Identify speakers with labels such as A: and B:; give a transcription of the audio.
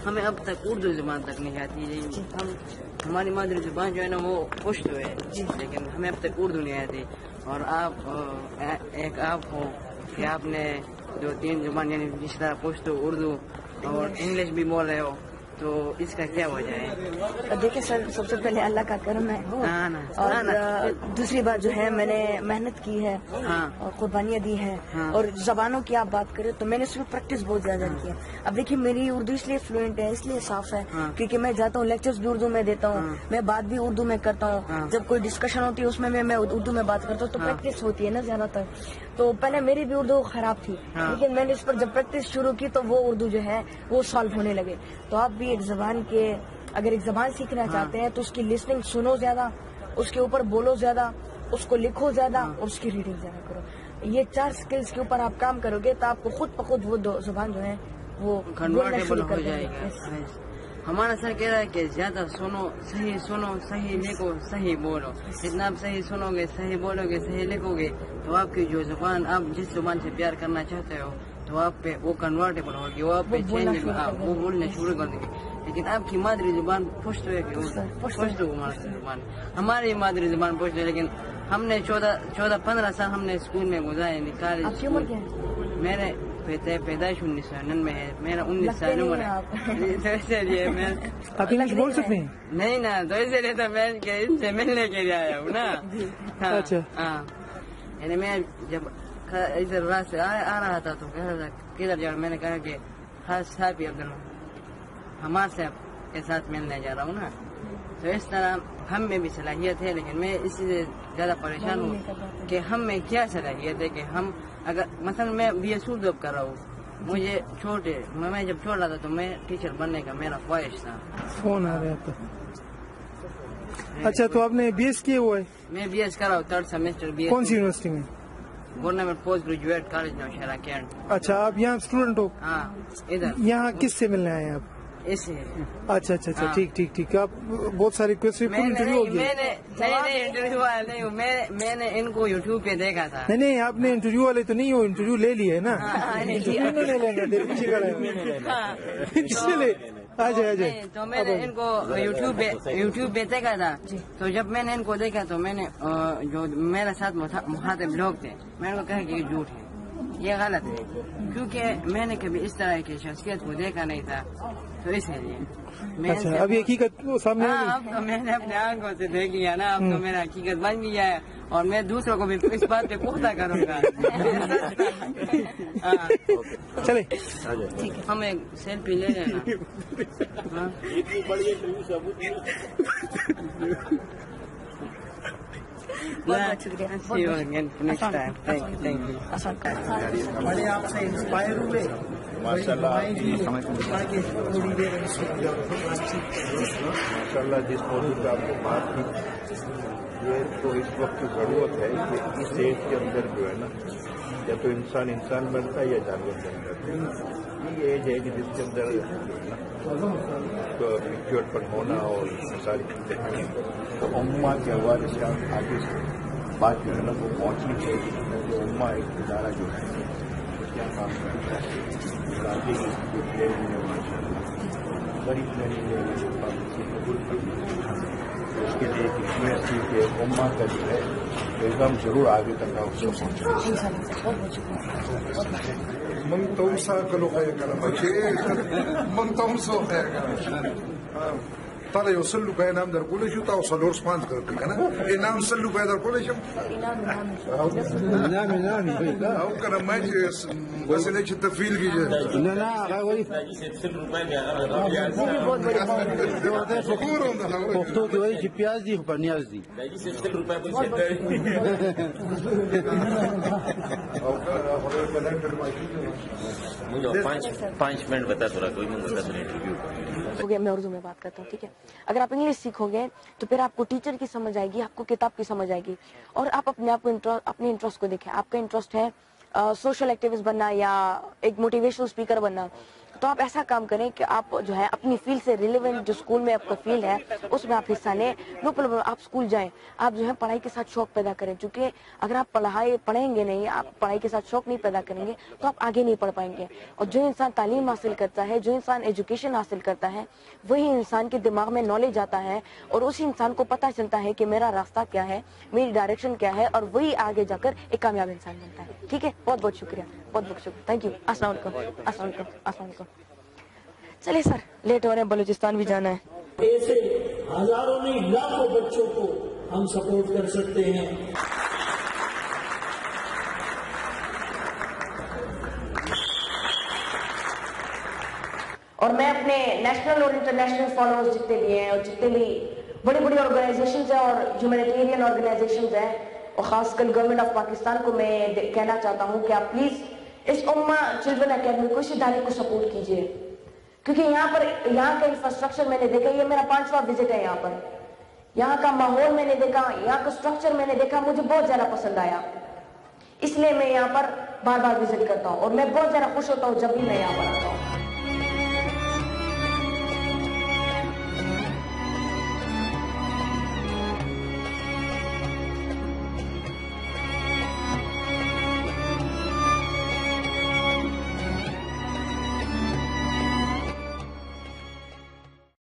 A: ہمیں اب تک اردو زبان تک نہیں آتی ہے. ہماری مادری زبان جو ہے نا وہ پشتو ہے, لیکن ہمیں اب تک اردو نہیں آتی. اور آپ ہو کہ آپ نے 2-3 زبان یعنی جس طرح پشتو, اردو اور انگلش بھی بول رہے ہو, تو اس کا کیا وجہ ہے؟
B: دیکھیں سر, سب سے پہلے اللہ کا کرم ہے, اور دوسری بات جو ہے میں نے محنت کی ہے اور قربانیاں دی ہیں. اور زبانوں کی آپ بات کریں تو میں نے صرف پریکٹس بہت زیادہ کی ہے. اب دیکھیے میری اردو اس لیے فلوئنٹ ہے, اس لیے صاف ہے کیونکہ میں جاتا ہوں لیکچرز بھی اردو میں دیتا ہوں, میں بات بھی اردو میں کرتا ہوں. جب کوئی ڈسکشن ہوتی ہے اس میں اردو میں بات کرتا ہوں, تو پریکٹس ہوتی ہے نا زیادہ تر. تو پہلے میری بھی اردو خراب تھی, لیکن میں نے اس پر جب پریکٹس شروع کی تو وہ اردو جو ہے وہ سالو ہونے لگے. تو آپ بھی ایک زبان کے اگر ایک زبان سیکھنا چاہتے ہیں تو اس کی لسننگ سنو زیادہ, اس کے اوپر بولو زیادہ, اس کو لکھو زیادہ, اور اس کی ریڈنگ زیادہ کرو. یہ 4 سکلز کے اوپر آپ کام کرو گے تو آپ کو خود بخود وہ زبان جو ہے وہ
A: کنورٹیبل ہو جائے گا. ہمارا سر کہہ رہا ہے کہ زیادہ سنو, صحیح لکھو, صحیح بولو. جتنا آپ صحیح سنو گے, صحیح بولو گے, صحیح لکھو گے, تو آپ کی جو زبان, آپ جس زبان سے پیار کرنا چاہتے ہو تو آپ پہ وہ کنورٹیبل ہوگی, وہ آپ پہ چینج, وہ بولنا شروع کر دیں گے. لیکن آپ کی مادری زبان پشتو ہے, پشتو ہماری زبان, ہماری مادری زبان پشتو ہے. لیکن ہم نے 14-15 سال ہم نے اسکول میں گزارے, کالج.
B: آپ کی عمر کیا ہے؟
A: میرے پیدائش 1999 ہے, میرا 19 سال عمر ہے. تو اسی لیے میں
C: آپ انگلش بول سکتے ہیں؟
A: نہیں نا, تو اسی لیے تو میں ان سے ملنے کے لیے آیا ہوں نا.
C: اچھا,
A: یعنی میں جب ادھر راہ سے آ رہا تھا تو کہہ رہا تھا کدھر جا رہا, میں نے کہا کہ خاص صاحب ہمار صاحب کے ساتھ ملنے جا رہا ہوں نا. تو اس طرح ہم میں بھی صلاحیت ہے, لیکن میں اس سے زیادہ پریشان ہوں کہ ہم میں کیا صلاحیت ہے کہ ہم اگر مثلا میں بی ایس اردو کر رہا ہوں, مجھے میں جب چھوڑ رہا تھا تو میں ٹیچر بننے کا میرا خواہش تھا.
C: فون آ رہا تھا. اچھا, تو آپ نے بی ایس کیا ہوا ہے؟
A: میں بی ایس کر رہا ہوں, 3rd سیمسٹر بی ایس.
C: کون سی یونیورسٹی میں؟
A: Government post graduate college Nowshera cantt.
C: اچھا, آپ یہاں اسٹوڈنٹ ہو؟
A: ہاں, ادھر.
C: یہاں کس سے ملنے آئے ہیں آپ؟
A: اس سے.
C: اچھا, ٹھیک. آپ بہت ساری انٹرویو ہو گیا؟
A: نہیں, انٹرویو والے نہیں ہوں, میں نے ان کو یوٹیوب پہ دیکھا تھا.
C: نہیں, آپ نے انٹرویو والے تو نہیں ہو, انٹرویو لے لیا ہے نا. انٹرویو نہیں لے گا, پیچھے آ جائے.
A: تو میں نے ان کو یوٹیوب پہ دیکھا تھا. تو جب میں نے ان کو دیکھا تو میں نے جو میرے ساتھ مخاطب لوگ تھے, میں نے کہا کہ یہ جھوٹ ہے, یہ غلط ہے, کیونکہ میں نے کبھی اس طرح کی شخصیت کو دیکھا نہیں تھا. تو اسی لیے
C: ابھی حقیقت سامنے آ گئی.
A: اب تو میں نے اپنے آنکھوں سے دیکھ لیا نا, اب تو میرا حقیقت بن گیا ہے, اور میں دوسروں کو بھی اس بات پہ پختہ کروں گا.
C: چلے,
A: ہم ایک سیلفی لے لیں نا.
B: بہت شکریہ.
C: بڑے آپ سے انسپائر ہوئے
D: ماشاء اللہ. جس موضوع پہ آپ کو بات کی, یہ تو اس وقت کی ضرورت ہے کہ اس ایج کے اندر جو ہے نا, یا تو انسان بنتا ہے یا جانور بنتا ہے. یہ ایج ہے کہ جس کے اندر میچور پر ہونا اور ساری چیزیں, تو اماں کے حوالے سے آپ آگے سے بات جو ہے نا وہ پہنچنی چاہیے کہ اماں ایک ادارہ جو ہے کیا کام کرتا ہے. آگے کی جو پلاننگ ہے ماشاء اللہ بڑی پلاننگ ہے, قبول کرنا اس کے لیے ایک یونیورسٹی کے اماں کا جو ہے ایگزام ضرور آگے تک آپ کو پہنچنا.
E: منگتوں سا کلو خیر کرنا منگتوں سو خیر کرنا. تاله یو 100 روپۍ انعام درکولی شو, تاسو څلور سپانس کړی کنه, انعام 100 روپۍ درکولی شم. انعام او کنه ما چې مسله چې تفیل کیږي نه هغه وایي 100 روپۍ بیا هغه
F: پښتو کې وایي چې پیاز دي خو په نیاز دي.
D: 100 روپۍ په او
G: مجھے 5 منٹ بتا تھوڑا, کوئی نہیں بتا تھوڑا انٹرویو
B: ہو گیا. میں اردو میں بات کرتا ہوں, ٹھیک ہے. اگر آپ انگلش سیکھو گے تو پھر آپ کو ٹیچر کی سمجھ آئے گی, آپ کو کتاب کی سمجھ آئے گی, اور آپ اپنے انٹرسٹ کو دیکھیں. آپ کا انٹرسٹ ہے سوشل ایکٹیوسٹ بننا یا ایک موٹیویشنل اسپیکر بننا, تو آپ ایسا کام کریں کہ آپ جو ہے اپنی فیلڈ سے ریلیونٹ جو اسکول میں آپ کا فیلڈ ہے اس میں آپ حصہ لیں. نو پرابلم, آپ اسکول جائیں, آپ جو ہے پڑھائی کے ساتھ شوق پیدا کریں, چونکہ اگر آپ پڑھیں گے نہیں, آپ پڑھائی کے ساتھ شوق نہیں پیدا کریں گے تو آپ آگے نہیں پڑھ پائیں گے. اور جو انسان تعلیم حاصل کرتا ہے, جو انسان ایجوکیشن حاصل کرتا ہے, وہی انسان کے دماغ میں نالج آتا ہے اور اسی انسان کو پتہ چلتا ہے کہ میرا راستہ کیا ہے, میری ڈائریکشن کیا ہے, اور وہی آگے جا کر ایک کامیاب انسان بنتا ہے. ٹھیک ہے, بہت بہت شکریہ, بہت بہت شکریہ, تھینک یو. السلام علیکم. السلام علیکم. السلام علیکم. چلیے سر, لیٹ ہو رہے ہیں, بلوچستان بھی جانا ہے.
H: ایسے ہزاروں نہیں لاکھوں بچوں کو ہم سپورٹ کر سکتے ہیں.
B: اور میں اپنے نیشنل اور انٹرنیشنل فالوورز جتنے بھی ہیں, اور جتنے بھی بڑی بڑی آرگنائزیشنز ہیں اور ہیومینیٹیرین آرگنائزیشنز ہیں, اور خاص کر گورنمنٹ آف پاکستان کو میں کہنا چاہتا ہوں کہ آپ پلیز اس امہ چلڈرن اکیڈمی کو, اس ادارے کو سپورٹ کیجیے, کیونکہ یہاں کا انفراسٹرکچر میں نے دیکھا, یہ میرا 5واں وزٹ ہے یہاں پر. یہاں کا ماحول میں نے دیکھا, یہاں کا اسٹرکچر میں نے دیکھا, مجھے بہت زیادہ پسند آیا, اس لیے میں یہاں پر بار بار وزٹ کرتا ہوں, اور میں بہت زیادہ خوش ہوتا ہوں جب بھی میں یہاں پر آتا ہوں.